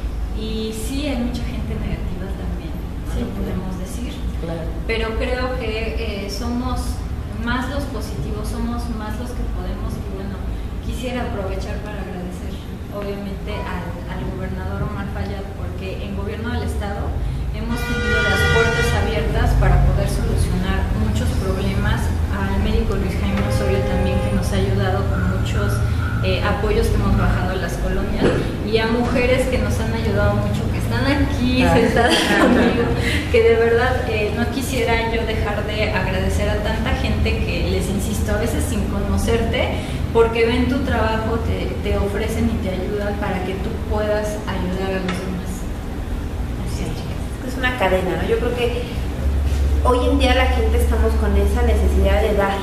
y sí hay mucha gente negativa también, sí, lo podemos decir, claro. Pero creo que eh, somos más los positivos, somos más los que podemos, y bueno, quisiera aprovechar para agradecer obviamente al, al gobernador Omar Fayad, porque en gobierno del estado hemos tenido las puertas abiertas para poder solucionar muchos problemas, al médico Luis Jaime Osorio también, que nos ha ayudado con muchos eh, apoyos que hemos bajado en las colonias, y a mujeres que nos han ayudado mucho, que están aquí ah, sentadas conmigo, que de verdad eh, no quisiera yo dejar de agradecer a tanta gente que, les insisto, a veces sin conocerte, porque ven tu trabajo, te, te ofrecen y te ayudan para que tú puedas ayudar a los demás. Así es, chicas. Es una cadena, ¿no? Yo creo que hoy en día la gente estamos con esa necesidad de dar,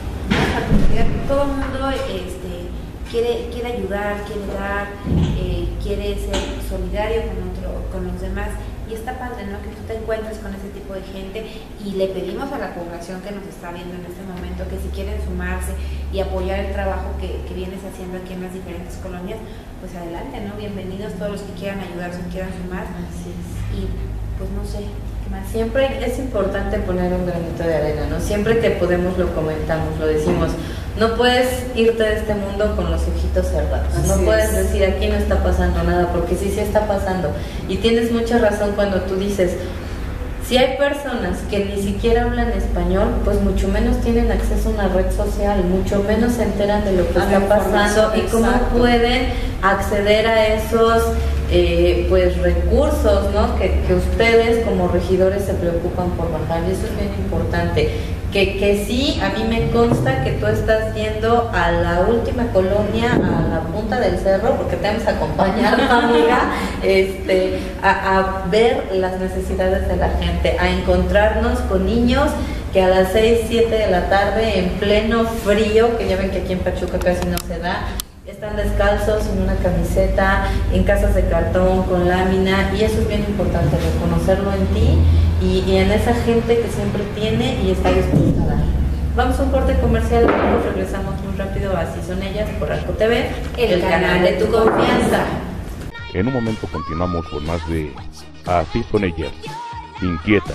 ¿no? Todo el mundo este, quiere, quiere ayudar, quiere dar, eh, quiere ser solidario con, otro, con los demás, y está padre, ¿no? Que tú te encuentres con ese tipo de gente, y le pedimos a la población que nos está viendo en este momento que si quieren sumarse y apoyar el trabajo que, que vienes haciendo aquí en las diferentes colonias, pues adelante, ¿no? Bienvenidos todos los que quieran ayudar, si quieran sumar. Así es. Y pues no sé, ¿qué más? Siempre es importante poner un granito de arena, ¿no? Siempre que podemos lo comentamos, lo decimos. No puedes irte de este mundo con los ojitos cerrados. Así no puedes es. decir, aquí no está pasando nada, porque sí, sí está pasando. Y tienes mucha razón cuando tú dices, si hay personas que ni siquiera hablan español, pues mucho menos tienen acceso a una red social, mucho menos se enteran de lo que a está pasando y cómo exacto. pueden acceder a esos eh, pues recursos, ¿no? que, que ustedes como regidores se preocupan por bajar, y eso es bien importante. Que, que sí, a mí me consta que tú estás yendo a la última colonia, a la punta del cerro, porque te vamos a acompañar, amiga, este, a, a ver las necesidades de la gente, a encontrarnos con niños que a las seis, siete de la tarde, en pleno frío, que ya ven que aquí en Pachuca casi no se da, están descalzos, en una camiseta, en casas de cartón, con lámina, y eso es bien importante, reconocerlo en ti y, y en esa gente que siempre tiene y está dispuesta a dar. Vamos a un corte comercial, luego regresamos muy rápido a Así Son Ellas por Arco T V, el, el canal de tu confianza. En un momento continuamos con más de Así Son Ellas, inquietas,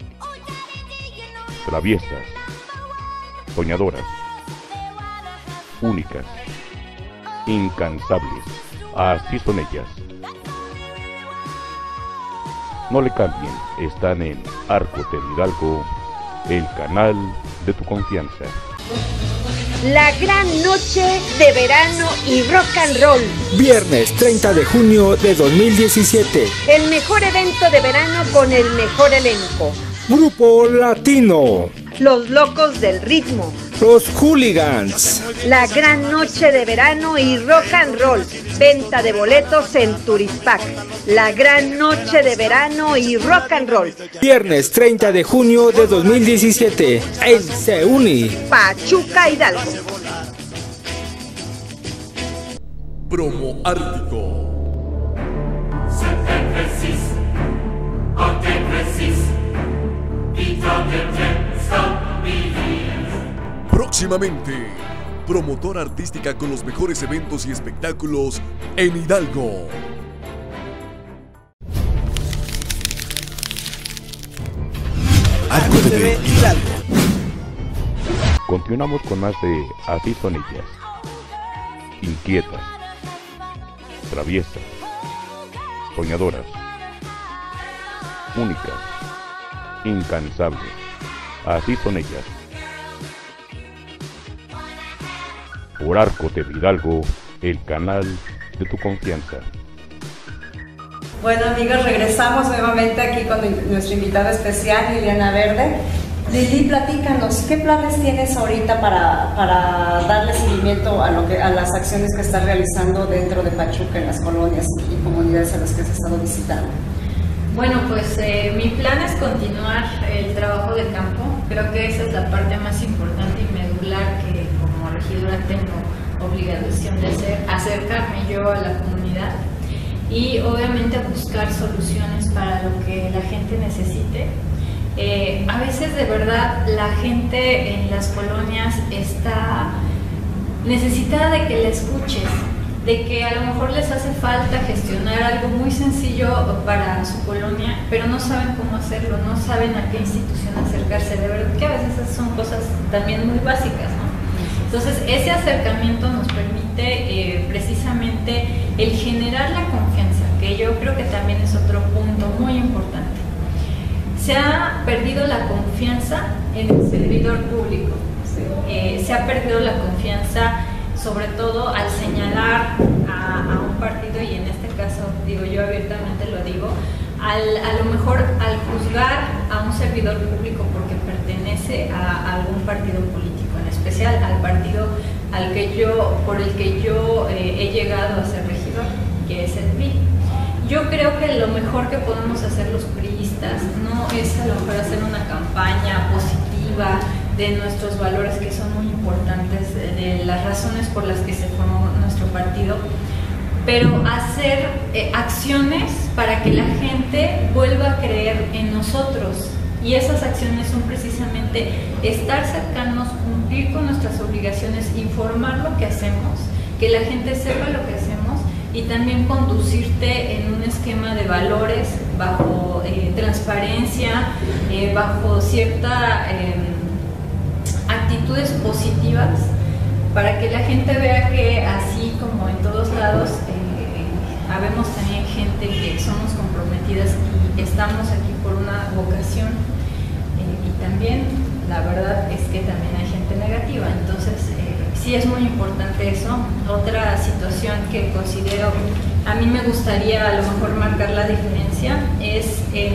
traviesas, soñadoras, únicas, incansables. Así son ellas. No le cambien, están en Arco T V Hidalgo, el canal de tu confianza. La gran noche de verano y rock and roll. Viernes treinta de junio de dos mil diecisiete. El mejor evento de verano con el mejor elenco. Grupo Latino. Los Locos del Ritmo. Los Hooligans. La gran noche de verano y rock and roll. Venta de boletos en Turispac. La gran noche de verano y rock and roll. Viernes treinta de junio de dos mil diecisiete en Seuni, Pachuca, Hidalgo. Promo Ártico. Próximamente, promotora artística con los mejores eventos y espectáculos en Hidalgo. Arco T V Hidalgo. Continuamos con más de Así son ellas. Inquietas, traviesas, soñadoras, únicas, incansables. Así son ellas. Por Arco T V Hidalgo, el canal de tu confianza. Bueno amigos, regresamos nuevamente aquí con nuestra invitada especial, Liliana Verde. Lili, platícanos, ¿qué planes tienes ahorita para, para darle seguimiento a, lo que, a las acciones que estás realizando dentro de Pachuca, en las colonias y comunidades a las que has estado visitando? Bueno, pues eh, mi plan es continuar el trabajo de campo. Creo que esa es la parte más importante y medular que como regidora tengo obligación de hacer, acercarme yo a la comunidad y obviamente buscar soluciones para lo que la gente necesite. Eh, a veces de verdad la gente en las colonias está necesitada de que la escuches, de que a lo mejor les hace falta gestionar algo muy sencillo para su colonia, pero no saben cómo hacerlo, no saben a qué institución acercarse. De verdad que a veces son cosas también muy básicas, ¿no? Entonces ese acercamiento nos permite eh, precisamente el generar la confianza, que yo creo que también es otro punto muy importante. Se ha perdido la confianza en el servidor público, eh, se ha perdido la confianza sobre todo al señalar a, a un partido, y en este caso digo yo abiertamente lo digo, al, a lo mejor al juzgar a un servidor público porque pertenece a, a algún partido político, en especial al partido al que yo, por el que yo eh, he llegado a ser regidor, que es el P R I. Yo creo que lo mejor que podemos hacer los priistas no es a lo mejor hacer una campaña positiva de nuestros valores que son muy importantes, de las razones por las que se formó nuestro partido, pero hacer eh, acciones para que la gente vuelva a creer en nosotros. Y esas acciones son precisamente estar cercanos, cumplir con nuestras obligaciones, informar lo que hacemos, que la gente sepa lo que hacemos y también conducirte en un esquema de valores bajo eh, transparencia, eh, bajo cierta eh, actitudes positivas, para que la gente vea que así como en todos lados eh, habemos también gente que somos comprometidas y estamos aquí por una vocación, eh, y también la verdad es que también hay gente negativa. Entonces eh, sí es muy importante eso. Otra situación que considero, a mí me gustaría a lo mejor marcar la diferencia, es en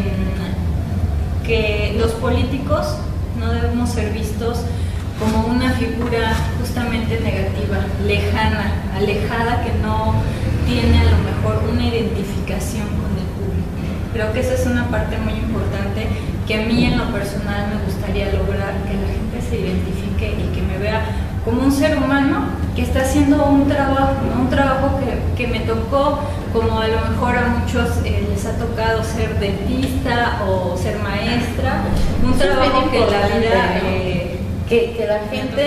que los políticos no debemos ser vistos como una figura justamente negativa, lejana, alejada, que no tiene a lo mejor una identificación con el público. Creo que esa es una parte muy importante que a mí en lo personal me gustaría lograr, que la gente se identifique y que me vea como un ser humano que está haciendo un trabajo, ¿no? Un trabajo que, que me tocó, como a lo mejor a muchos eh, les ha tocado ser dentista o ser maestra, un Eso trabajo que la vida... ¿no? Eh, que, que la gente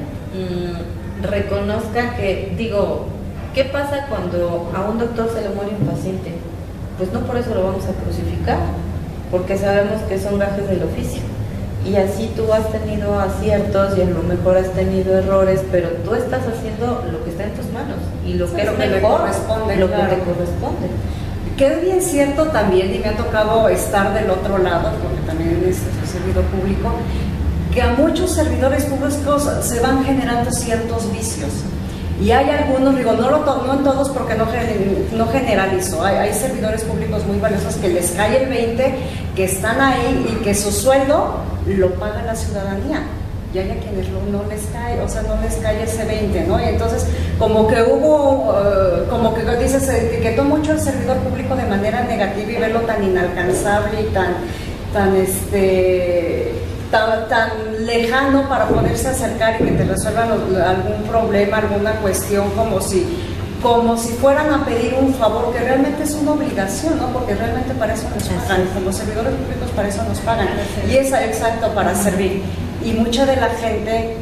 mmm, reconozca que, digo, ¿qué pasa cuando a un doctor se le muere un paciente? Pues no por eso lo vamos a crucificar, porque sabemos que son gajes del oficio. Y así tú has tenido aciertos y a lo mejor has tenido errores, pero tú estás haciendo lo que está en tus manos y lo sí, que es lo que mejor, le corresponde, lo claro. que te corresponde. Que es bien cierto también, y me ha tocado estar del otro lado, porque también es servidor público, que a muchos servidores públicos se van generando ciertos vicios. Y hay algunos, digo, no, lo to no en todos porque no, no generalizo, hay, hay servidores públicos muy valiosos que les cae el veinte, que están ahí y que su sueldo lo paga la ciudadanía. Y hay a quienes no, no les cae, o sea, no les cae ese veinte, ¿no? Y entonces, como que hubo, uh, como que dices, etiquetó mucho el servidor público de manera negativa y verlo tan inalcanzable y tan, tan, este... Tan, tan lejano para poderse acercar y que te resuelvan los, algún problema, alguna cuestión, como si, como si fueran a pedir un favor, que realmente es una obligación, ¿no? Porque realmente para eso nos pagan, como servidores públicos para eso nos pagan, y es exacto, para servir. Y mucha de la gente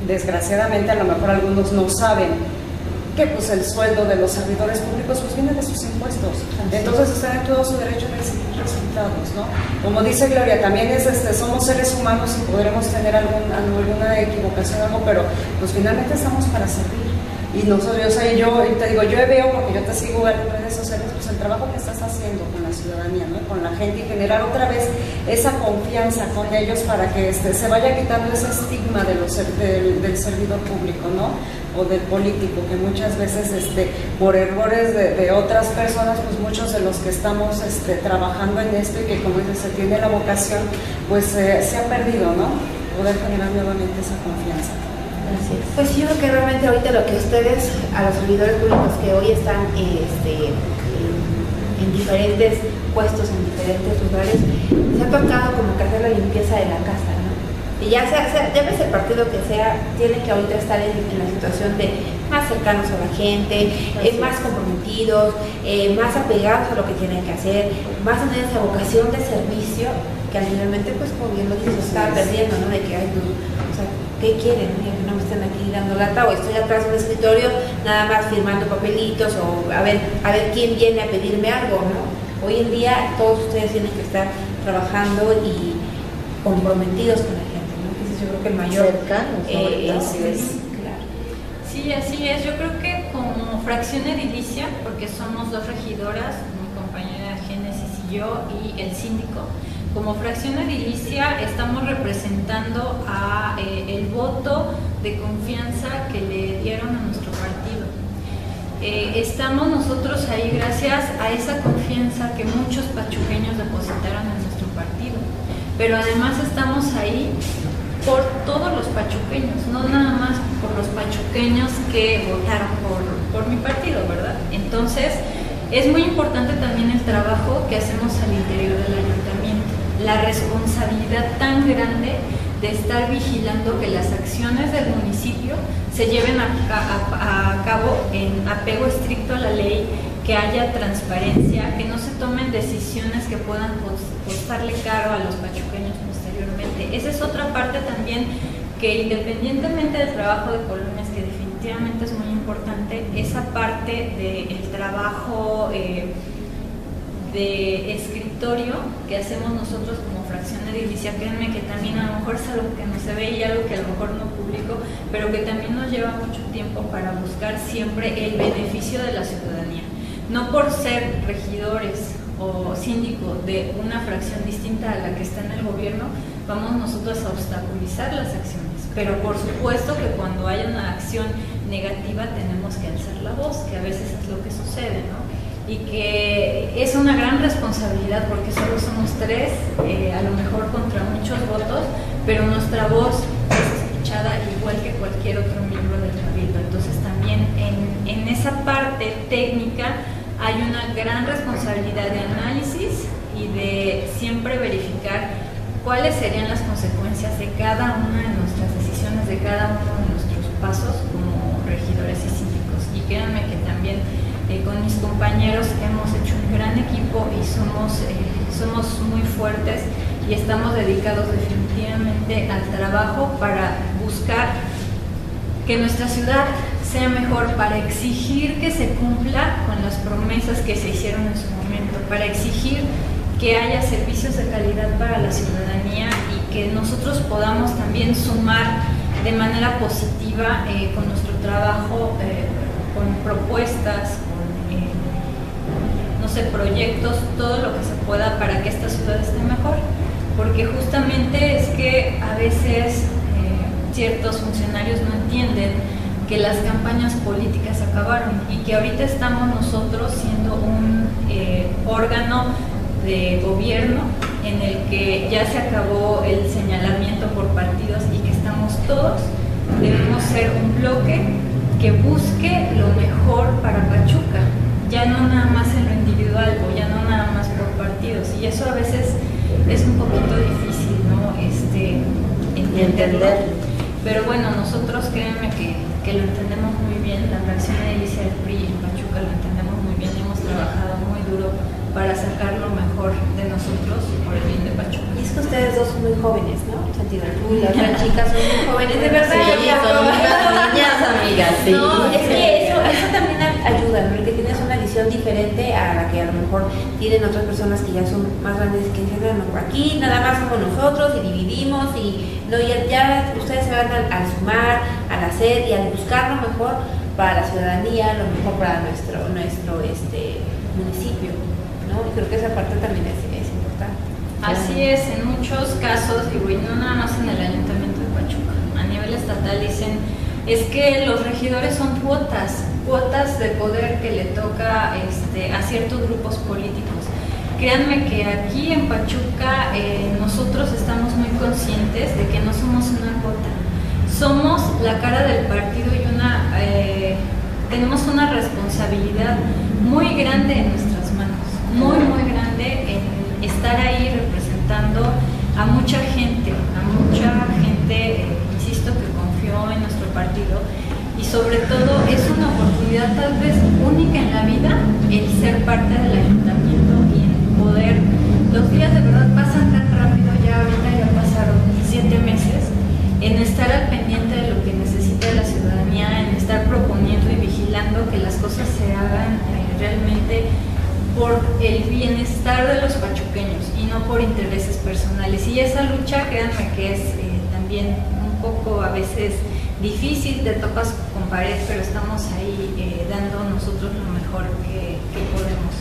desgraciadamente a lo mejor algunos no saben que pues el sueldo de los servidores públicos pues viene de sus impuestos, entonces están en todo su derecho de exigir resultados, ¿no? Como dice Gloria, también es, este, somos seres humanos y podremos tener algún, alguna equivocación o algo, pero pues finalmente estamos para servir. Y nosotros, o sea, yo te digo, yo veo, porque yo te sigo en redes sociales, pues el trabajo que estás haciendo con la ciudadanía, ¿no? Con la gente, y generar otra vez esa confianza con ellos para que este, se vaya quitando ese estigma de los, del, del servidor público, ¿no? O del político, que muchas veces este, por errores de, de otras personas, pues muchos de los que estamos este, trabajando en esto y que como dices, se tiene la vocación, pues eh, se ha perdido, ¿no? Poder generar nuevamente esa confianza. Así es. Pues yo creo que realmente ahorita lo que ustedes, a los servidores públicos que hoy están este, en, en diferentes puestos, en diferentes lugares, se ha tocado como que hacer la limpieza de la casa, ¿no? Y ya sea, sea ya ves el partido que sea, tiene que ahorita estar en, en la situación de más cercanos a la gente, eh, más comprometidos, eh, más apegados a lo que tienen que hacer, más tener esa vocación de servicio que finalmente, pues como bien lo dices, se está perdiendo, ¿no? De que hay, pues, o sea, ¿qué quieren? Que no me estén aquí dando lata, o estoy atrás de un escritorio nada más firmando papelitos, o a ver, a ver quién viene a pedirme algo, ¿no? Hoy en día todos ustedes tienen que estar trabajando y comprometidos con la gente, ¿no? Ese es, yo creo que el mayor cercanos, eh, así es. Claro. Sí, así es. Yo creo que como fracción edilicia, porque somos dos regidoras, mi compañera Génesis y yo, y el síndico, como fracción edilicia estamos representando a, eh, el voto de confianza que le dieron a nuestro partido. Eh, estamos nosotros ahí gracias a esa confianza que muchos pachuqueños depositaron en nuestro partido, pero además estamos ahí por todos los pachuqueños, no nada más por los pachuqueños que votaron por, por mi partido, ¿verdad? Entonces es muy importante también el trabajo que hacemos al interior del ayuntamiento, la responsabilidad tan grande de estar vigilando que las acciones del municipio se lleven a, a, a cabo en apego estricto a la ley, que haya transparencia, que no se tomen decisiones que puedan costarle caro a los pachuqueños posteriormente. Esa es otra parte también que, independientemente del trabajo de colonias, que definitivamente es muy importante, esa parte del trabajo eh, de escritorio que hacemos nosotros como fracción edilicia, créanme que también a lo mejor es algo que no se ve y algo que a lo mejor no publico, pero que también nos lleva mucho tiempo para buscar siempre el beneficio de la ciudadanía. No por ser regidores o síndico de una fracción distinta a la que está en el gobierno, vamos nosotros a obstaculizar las acciones, pero por supuesto que cuando haya una acción negativa tenemos que alzar la voz, que a veces es lo que sucede, ¿no? Y que es una gran responsabilidad porque solo somos tres, eh, a lo mejor contra muchos votos, pero nuestra voz es escuchada igual que cualquier otro miembro del cabildo. Entonces también en, en esa parte técnica hay una gran responsabilidad de análisis y de siempre verificar cuáles serían las consecuencias de cada una de nuestras decisiones, de cada uno de nuestros pasos como regidores y síndicos. Y créanme que también Eh, con mis compañeros hemos hecho un gran equipo y somos, eh, somos muy fuertes y estamos dedicados definitivamente al trabajo para buscar que nuestra ciudad sea mejor, para exigir que se cumpla con las promesas que se hicieron en su momento, para exigir que haya servicios de calidad para la ciudadanía y que nosotros podamos también sumar de manera positiva eh, con nuestro trabajo, eh, con propuestas, no sé, proyectos, todo lo que se pueda para que esta ciudad esté mejor, porque justamente es que a veces eh, ciertos funcionarios no entienden que las campañas políticas acabaron y que ahorita estamos nosotros siendo un eh, órgano de gobierno en el que ya se acabó el señalamiento por partidos y que estamos todos, debemos ser un bloque que busque lo mejor para Pachuca, ya no nada más en lo individual o ya no nada más por partidos, y eso a veces es un poquito difícil, ¿no? Este, entenderlo. Pero bueno, nosotros créanme que, que lo entendemos muy bien, la fracción edilicia del P R I en Pachuca lo entendemos muy bien, hemos trabajado muy duro para sacar lo mejor de nosotros por el bien de Pachuca. Y es que ustedes dos son muy jóvenes, ¿no? Sentido, tú y la otra chica son muy jóvenes, de verdad. Sí, son Sí. No, es que eso, eso también ayuda, ¿no? Que tienes una visión diferente a la que a lo mejor tienen otras personas que ya son más grandes que dicen, no, aquí nada más somos nosotros y dividimos y no, ya, ya ustedes se van al, al sumar, al hacer y al buscar lo mejor para la ciudadanía, lo mejor para nuestro, nuestro este, municipio, ¿no? Y creo que esa parte también es, es importante. Así es, en muchos casos, digo, y no nada más en el Ayuntamiento de Pachuca, a nivel estatal dicen, es que los regidores son cuotas, cuotas de poder que le toca este, a ciertos grupos políticos. Créanme que aquí en Pachuca eh, nosotros estamos muy conscientes de que no somos una cuota, somos la cara del partido y una, eh, tenemos una responsabilidad muy grande en nuestras manos, muy muy grande en estar ahí representando a mucha gente, a mucha gente, eh, insisto, que confió en nuestro partido y sobre todo es una oportunidad tal vez única en la vida el ser parte del ayuntamiento y el poder, los días de verdad pasan tan rápido, ya ahorita ya pasaron siete meses, en estar al pendiente de lo que necesita la ciudadanía, en estar proponiendo y vigilando que las cosas se hagan eh, realmente por el bienestar de los pachuqueños y no por intereses personales. Y esa lucha, créanme que es eh, también un poco a veces difícil, te topas con pared, pero estamos ahí eh, dando nosotros lo mejor que, que podemos.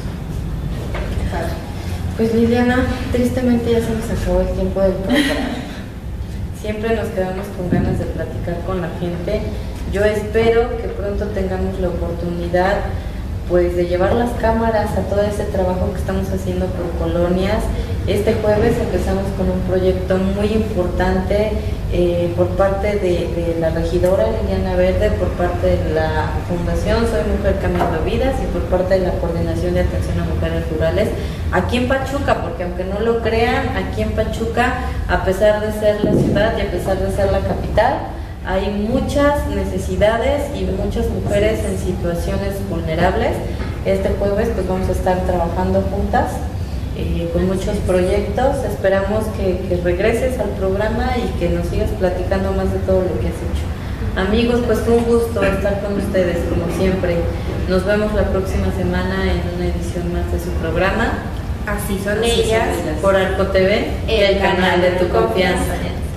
Pues Liliana, tristemente ya se nos acabó el tiempo del programa. Siempre nos quedamos con ganas de platicar con la gente. Yo espero que pronto tengamos la oportunidad pues de llevar las cámaras a todo ese trabajo que estamos haciendo por colonias. Este jueves empezamos con un proyecto muy importante eh, por parte de, de la regidora Liliana Verde, por parte de la Fundación Soy Mujer Cambiando Vidas y por parte de la Coordinación de Atención a Mujeres Rurales aquí en Pachuca, porque aunque no lo crean, aquí en Pachuca, a pesar de ser la ciudad y a pesar de ser la capital, hay muchas necesidades y muchas mujeres en situaciones vulnerables. Este jueves pues vamos a estar trabajando juntas eh, con muchos proyectos. Esperamos que, que regreses al programa y que nos sigas platicando más de todo lo que has hecho. Amigos, pues fue un gusto estar con ustedes como siempre. Nos vemos la próxima semana en una edición más de su programa. Así son Así ellas, son ellas. Por Arco T V, el, el canal de tu confianza.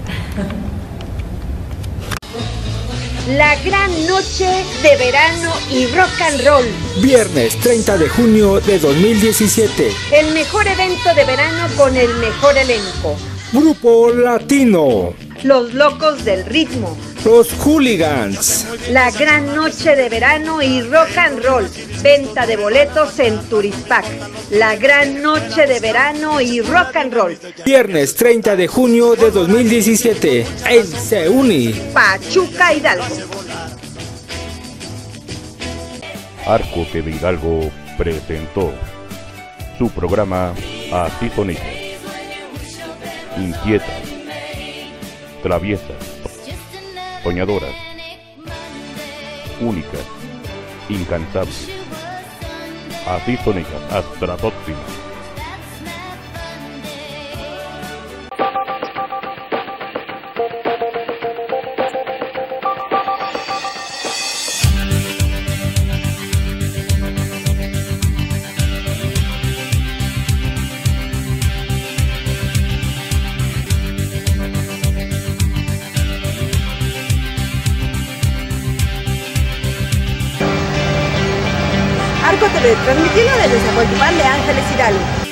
La gran noche de verano y rock and roll. Viernes treinta de junio de dos mil diecisiete. El mejor evento de verano con el mejor elenco. Grupo Latino. Los locos del ritmo. Los Hooligans. La gran noche de verano y rock and roll. Venta de boletos en Turispac. La gran noche de verano y rock and roll. Viernes treinta de junio de dos mil diecisiete en Seuni, Pachuca, Hidalgo. Arco T V Hidalgo presentó su programa Así son ellas. Inquietas, traviesas, soñadoras, únicas, incansables. Así son ellas. Hasta la próxima. Arco T V, transmitiendo desde Zacualtipán de Ángeles, Hidalgo.